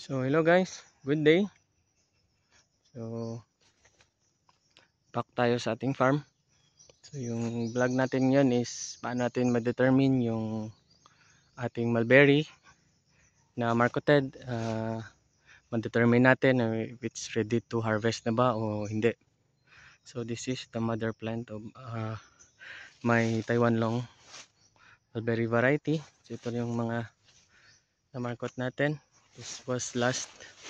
So hello guys, good day. So back tayo sa ating farm. So yung vlog natin ngayon is paano natin ma-determine yung ating mulberry na marketed. Ma-determine natin if it's ready to harvest na ba o hindi. So this is the mother plant of my Taiwan long mulberry variety. So ito yung mga na-market natin. This was last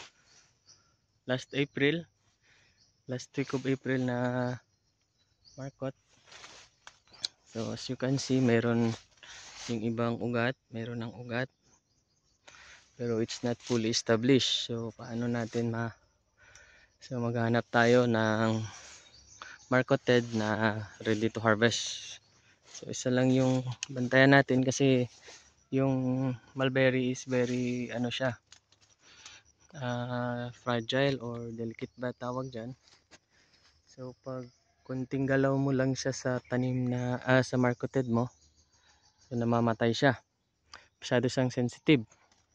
April, last week of April na market. So as you can see, meron yung ibang ugat, meron ng ugat, pero it's not fully established. So paano natin maghanap tayo ng marketed na ready to harvest. So isa lang yung bantayan natin kasi yung mulberry is very fragile or delicate ba tawag dyan. So pag kunting galaw mo lang siya sa tanim na sa marketed mo, so namamatay siya. Masyado siyang sensitive.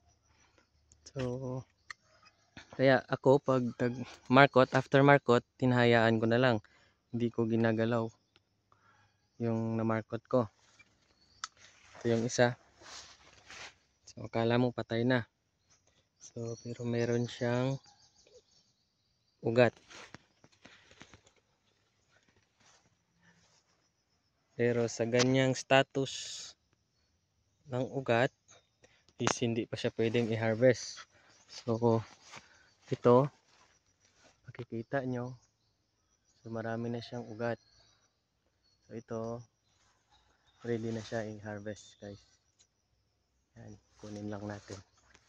So kaya ako pag market, after market, tinahayaan ko na lang. Hindi ko ginagalaw yung na-market ko. Ito yung isa. So akala mo patay na. So pero meron siyang ugat. Pero sa ganyang status ng ugat is hindi pa siya pwedeng i-harvest. So ito, makikita nyo, so marami na siyang ugat. So ito, ready na siya i-harvest guys. Yan, kunin lang natin.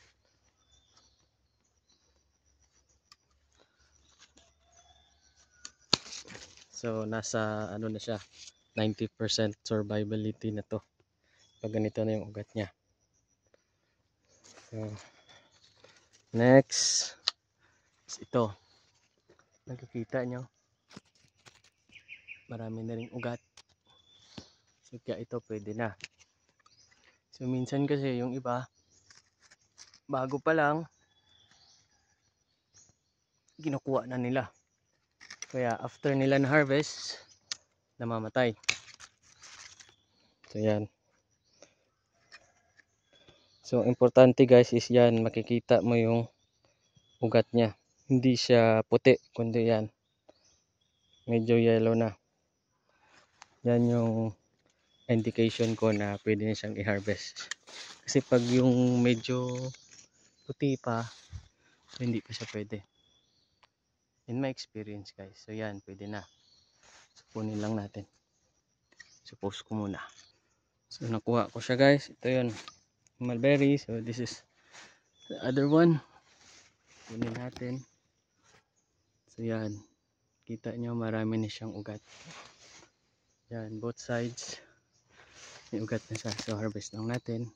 So nasa ano na siya, 90% survivability na to pag ganito na yung ugat niya. So next is ito, nakikita nyo, marami na ring ugat. So kaya ito pwede na. So minsan kasi yung iba, bago pa lang kinukuha na nila, kaya after nila na harvest, namamatay. So yan. So importante guys is yan, makikita mo yung ugat niya. Hindi siya puti, kundi yan, medyo yellow na. Yan yung indication ko na pwede na siyang i-harvest. Kasi pag yung medyo puti pa, so hindi pa siya pwede. In my experience guys. So yan, pwede na. So kunin lang natin. So post ko muna. So nakuha ko siya guys. Ito yun, mulberry. So this is the other one. Kunin natin. So yan, kita nyo marami na siyang ugat. Yan, both sides may ugat na siya. So harvest lang natin.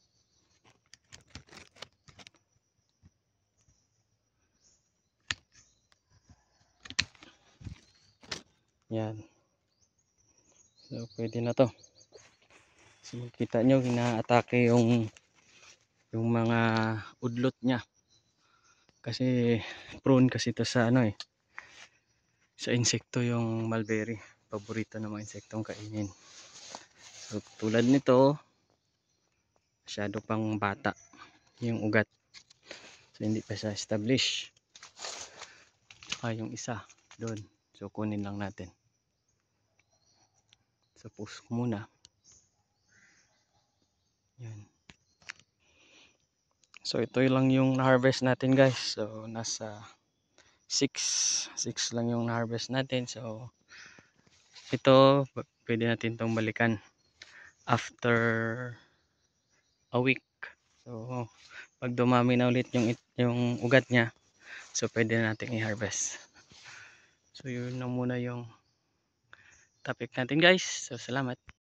Yan. So pwede na to. So kita nyo, inaatake yung mga udlot niya. Kasi prone kasi to sa sa insekto yung mulberry. Paborito ng mga insektong kainin. So tulad nito, masyado pang bata yung ugat. So hindi pa siya establish. Saka yung isa doon. So kunin lang natin. So post ko muna. Yan. So ito lang yung na-harvest natin guys. So nasa 6 lang yung na-harvest natin. So ito pwede natin tong balikan after a week. So pag dumami na ulit yung ugat niya, so pwede na natin i-harvest. So yun na muna yung topic natin guys. So salamat.